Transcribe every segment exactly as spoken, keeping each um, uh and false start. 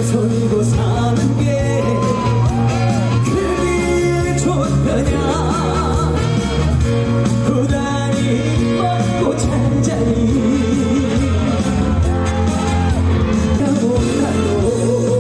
속이고 사는 게 그리 좋더냐. 고단히 먹고 잔잔히 가보라고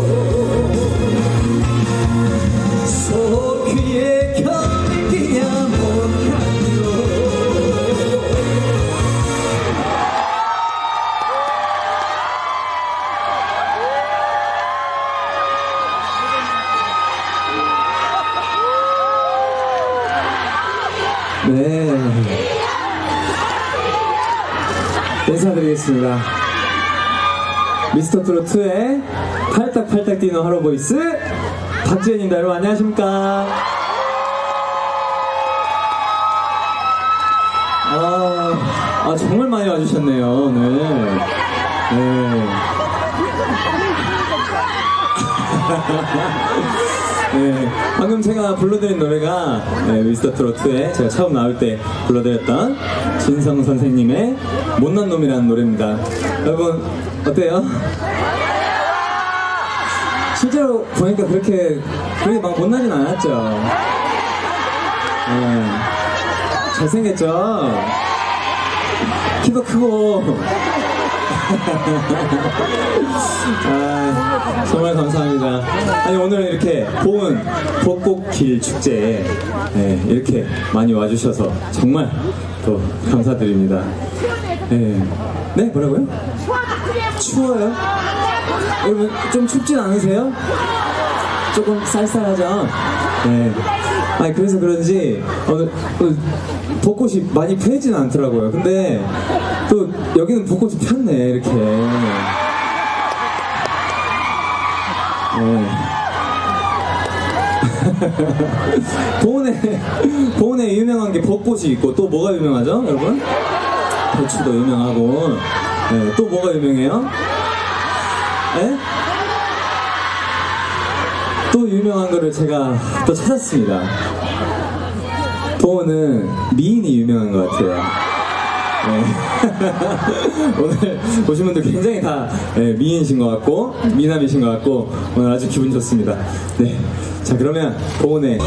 속 위에 견디냐 못하고. 네, 인사드리겠습니다. 미스터트롯이의 팔딱팔딱 뛰는 하로보이스 박지현입니다. 여러분 안녕하십니까. 아, 아 정말 많이 와주셨네요 오늘. 네. 네, 방금 제가 불러드린 노래가 네, 미스터트롯에 제가 처음 나올 때 불러드렸던 진성 선생님의 못난 놈이라는 노래입니다. 여러분 어때요? 실제로 보니까 그렇게 그렇게 막 못나진 않았죠? 네, 잘생겼죠? 키도 크고. 아, 정말 감사합니다. 아니 오늘 이렇게 보은 벚꽃길 축제에 네, 이렇게 많이 와주셔서 정말 또 감사드립니다. 네, 네 뭐라고요? 추워요? 여러분 좀 춥진 않으세요? 조금 쌀쌀하죠? 네. 아니 그래서 그런지 오늘 벚꽃이 많이 펴지진 않더라고요. 근데 또 여기는 벚꽃이 폈네 이렇게. 네. 보은에 보은에 유명한 게 벚꽃이 있고 또 뭐가 유명하죠, 여러분? 배추도 유명하고. 네, 또 뭐가 유명해요? 네? 또 유명한 거를 제가 또 찾았습니다. 보은은 미인이 유명한 것 같아요. 네. 오늘 오신 분들 굉장히 다 네, 미인이신 것 같고 미남이신 것 같고 오늘 아주 기분 좋습니다. 네, 자 그러면 보은의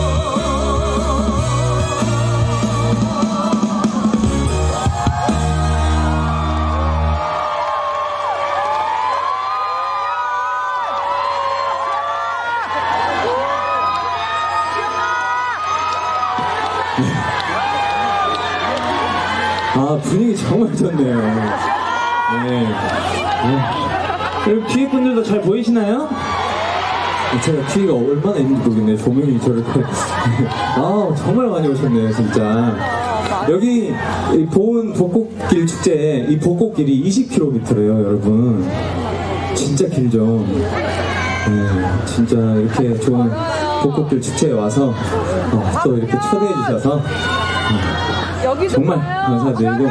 아 분위기 정말 좋네요. 네. 네. 그리고 뒤에 분들도 잘 보이시나요? 제가 뒤가 얼마나 있는지 모르겠네요. 조명이 저렇게. 아 정말 많이 오셨네요 진짜. 여기 이 보은 벚꽃길 축제에 이 벚꽃길이 이십 킬로미터래요 여러분. 진짜 길죠. 네, 진짜 이렇게 좋은 벚꽃길 축제에 와서 어, 또 이렇게 초대해 주셔서 어, 정말 감사드리고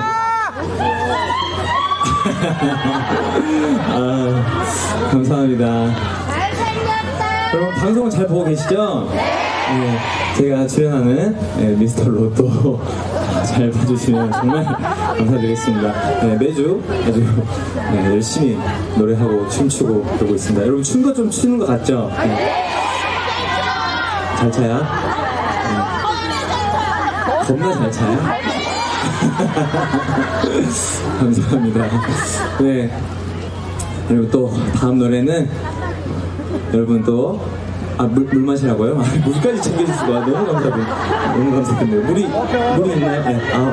아, 감사합니다. 여러분 방송을 잘 보고 계시죠? 네, 제가 출연하는 네, 미스터 로또 잘 봐주시면 정말 감사드리겠습니다. 네, 매주 아주 네, 열심히 노래하고 춤추고 그러고 있습니다. 여러분 춤도 좀 추는 것 같죠? 네. 잘 차요? 네. 겁나 잘 차요? 감사합니다. 네, 그리고 또 다음 노래는 여러분 또 아, 물, 물 마시라고요? 아, 물까지 챙겨주시고 아, 너무 감사드립니다. 너무 감사드립니다. 물이, 물이 있나요? 네, 아우.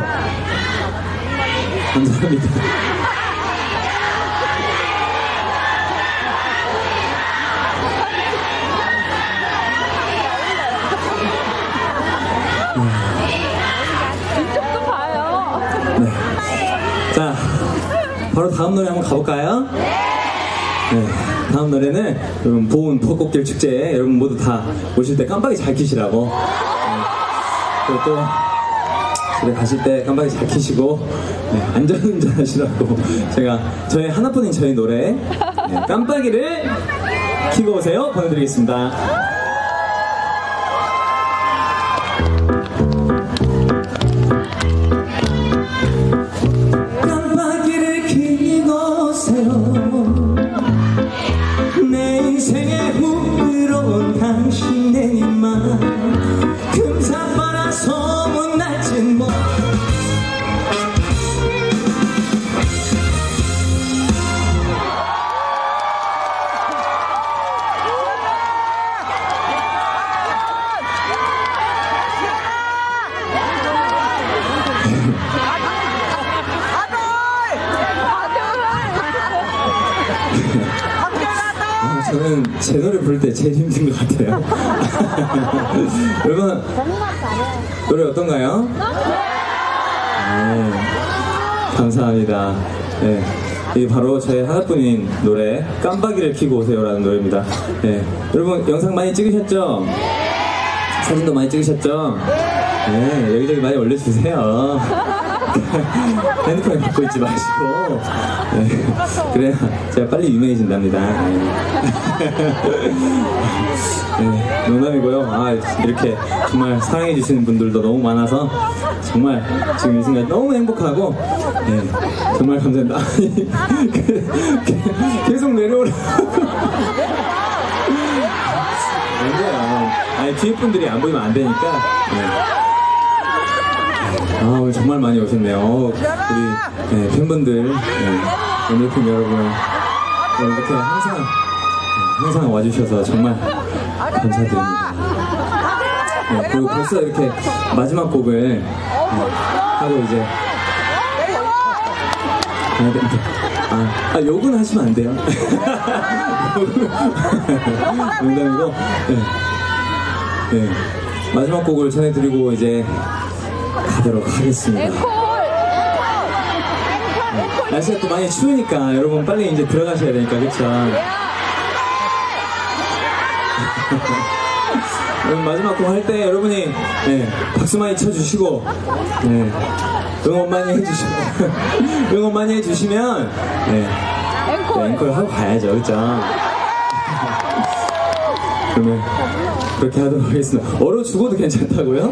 감사합니다. 이쪽도 봐요. 네. 자, 바로 다음 노래 한번 가볼까요? 네. 다음 노래는 여러분 보은 벚꽃길 축제에 여러분 모두 다 오실 때 깜빡이 잘 켜시라고. 네. 그리고 또 집에 가실 때 깜빡이 잘 켜시고 네, 안전운전 하시라고 제가 저희 하나뿐인 저희 노래 네, 깜빡이를 켜고 오세요 보내드리겠습니다. 깜빡이를 켜고 오세요. 내 인생에 저는 제 노래 부를 때 제일 힘든 것 같아요. 여러분, 노래 어떤가요? 네, 감사합니다. 네, 이게 바로 저의 하나뿐인 노래 깜빡이를 켜고 오세요라는 노래입니다. 네, 여러분 영상 많이 찍으셨죠? 사진도 많이 찍으셨죠? 네, 여기저기 많이 올려주세요. 핸드폰에 갖고 있지 마시고. 네, 그래야 제가 빨리 유명해진답니다. 네, 농담이고요. 아, 이렇게 정말 사랑해주시는 분들도 너무 많아서 정말 지금 이 순간 너무 행복하고, 네, 정말 감사합니다. 아니, 계속 내려오라고. 안돼요. 아니, 뒤에 분들이 안 보이면 안 되니까. 네. 아, 오늘 정말 많이 오셨네요. 어, 우리 네, 팬분들, 네, 연예팬 여러분, 네, 이렇게 항상 네, 항상 와주셔서 정말 감사드립니다. 네, 그리고 벌써 이렇게 마지막 곡을 네, 하고 이제 아, 네, 아, 아, 욕은 하시면 안 돼요. 농담이고, 네, 네, 마지막 곡을 전해드리고 이제 가도록 하겠습니다. 네, 날씨가 또 많이 추우니까 여러분 빨리 이제 들어가셔야 되니까, 그쵸? 여러분 마지막 곡 할 때 여러분이 네, 박수 많이 쳐주시고, 네, 응원 많이 해주시고 응원 많이 해주시면 네, 네, 앵콜 하고 가야죠, 그쵸? 그러면 그렇게 하도록 하겠습니다. 얼어 죽어도 괜찮다고요?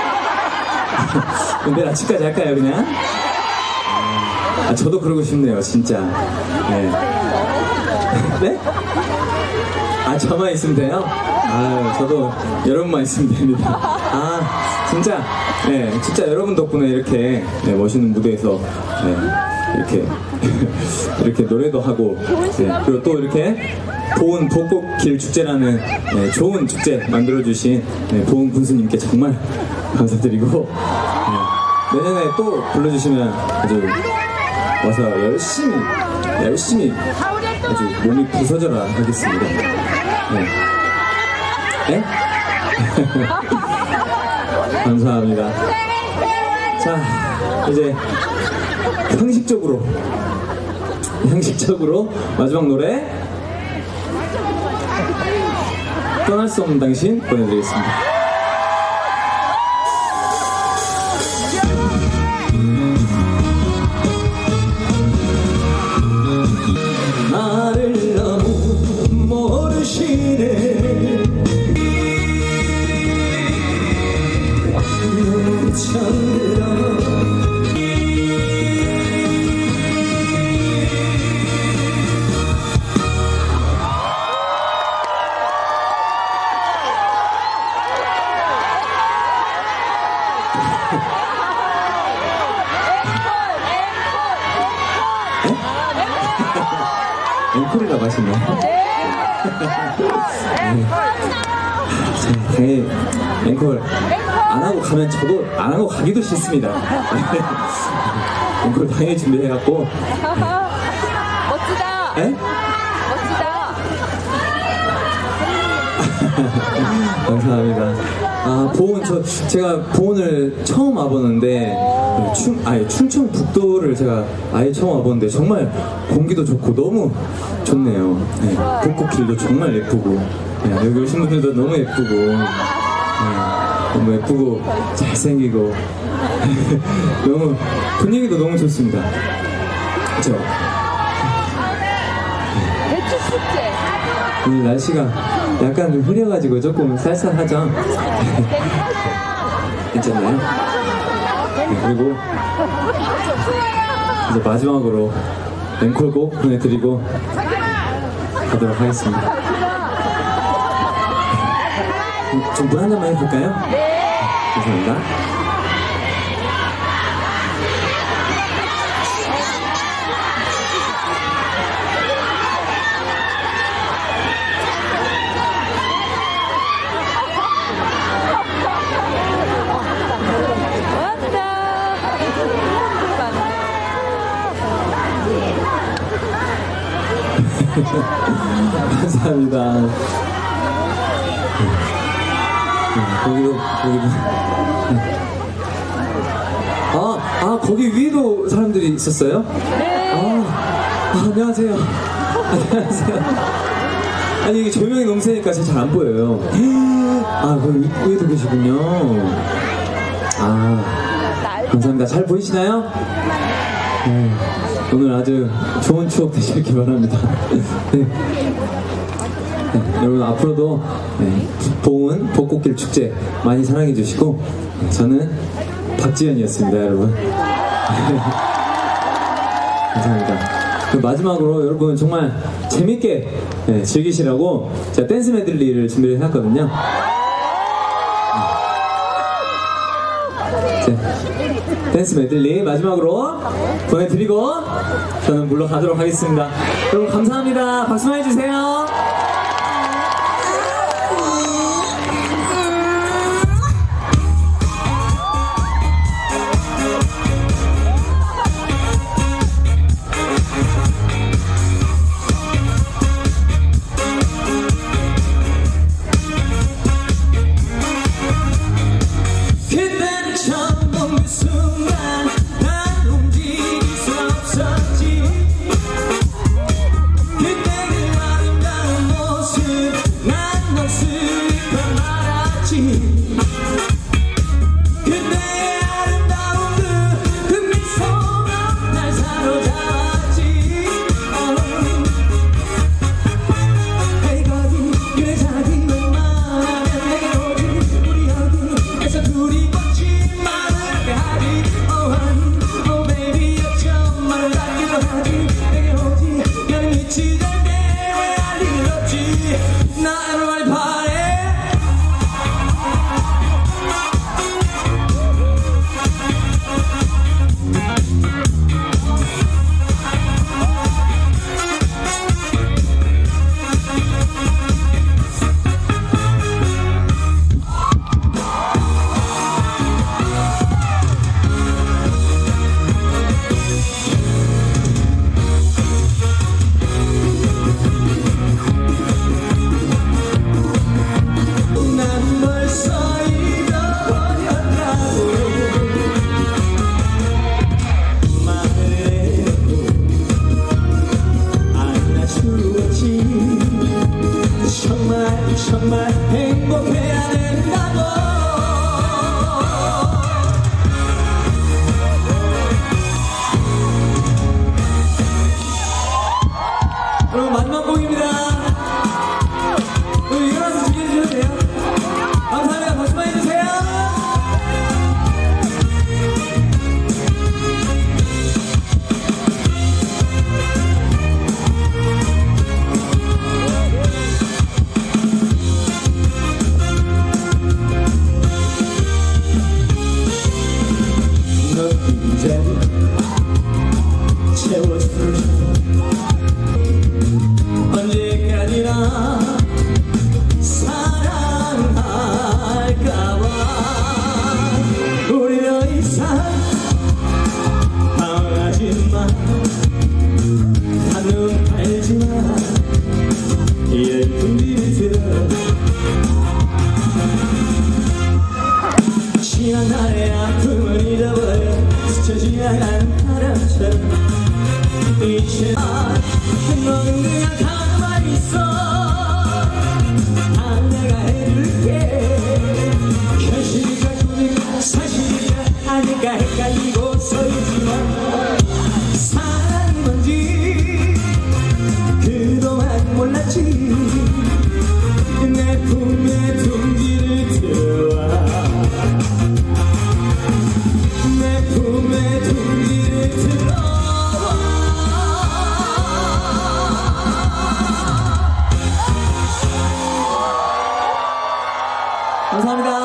내일 아침까지 할까요, 그냥? 아, 저도 그러고 싶네요, 진짜. 네? 네? 아, 저만 있으면 돼요? 아, 저도 여러분만 있으면 됩니다. 아, 진짜, 네, 진짜 여러분 덕분에 이렇게 네, 멋있는 무대에서 네, 이렇게 이렇게 노래도 하고, 네, 그리고 또 이렇게 보은 벚꽃길 축제라는 네, 좋은 축제 만들어주신 네, 보은 군수님께 정말 감사드리고, 네, 내년에 또 불러주시면 아주 와서 열심히 열심히 아주 몸이 부서져라 하겠습니다. 네? 네? 감사합니다. 자, 이제 형식적으로 형식적으로 마지막 노래 떠날 수 없는 당신 보내드리겠습니다. 나를 너무 모르시네. 너무 잠들어. 앵콜이라고 하시나요? 네. 자, 당연히 앵콜 안 하고 가면 저도 안 하고 가기도 싫습니다. 앵콜 당연히 준비해갖고. 멋지다. 에? 멋지다. 감사합니다. 아, 보은, 저, 제가 보은을 처음 와보는데, 충, 아니, 충청북도를 제가 아예 처음 와보는데, 정말 공기도 좋고 너무 좋네요. 네, 벚꽃길도 정말 예쁘고, 네, 여기 오신 분들도 너무 예쁘고, 네, 너무 예쁘고, 잘생기고, 너무, 분위기도 너무 좋습니다. 그쵸? 배추 축제. 오늘 날씨가 약간 좀 흐려가지고 조금 쌀쌀하죠? 괜찮나요? 네, 그리고 이제 마지막으로 앵콜곡 보내드리고 가도록 하겠습니다. 좀 물 한 잔만 해볼까요? 네. 감사합니다. 감사합니다. 네, 거기도, 거기도. 네. 아, 아, 거기 위에도 사람들이 있었어요? 네. 아, 아 안녕하세요. 안녕하세요. 아니, 이게 조명이 너무 세니까 제가 잘 안 보여요. 아, 거기 위에도 계시군요. 아, 감사합니다. 잘 보이시나요? 네, 오늘 아주 좋은 추억 되시길 바랍니다. 네. 네, 여러분 앞으로도 네, 보은 벚꽃길 축제 많이 사랑해 주시고 네, 저는 박지현이었습니다, 여러분. 감사합니다. 마지막으로 여러분 정말 재밌게 네, 즐기시라고 제가 댄스 메들리를 준비를 해놨거든요. 네. 댄스 메들리 마지막으로 보내드리고 저는 물러가도록 하겠습니다. 여러분 감사합니다. 박수 많이 주세요. 정말 행복해야 된다고. 여러분 마지막 곡입니다. 여러분 일어나서 즐겨주셔도 돼요. 감사합니다. 박수 많이 주세요. 언제까지나 사랑할까봐 우리 더 이상 방황하지마. 한눈 팔지마. 예쁜 비를 들어 지난 날의 아픔을 잊어버려 스쳐 지나가는 바람처럼 이제 너는 그냥 가만히 있어. 다 내가 해줄게. 현실이가 꿈이가 사실이가 아닐까 헷갈리고 서있지만 사랑이 뭔지 그동안 몰랐지. 내 품에 둥지를 들어와. 내 품에 둥지를 들어와. 감사합니다.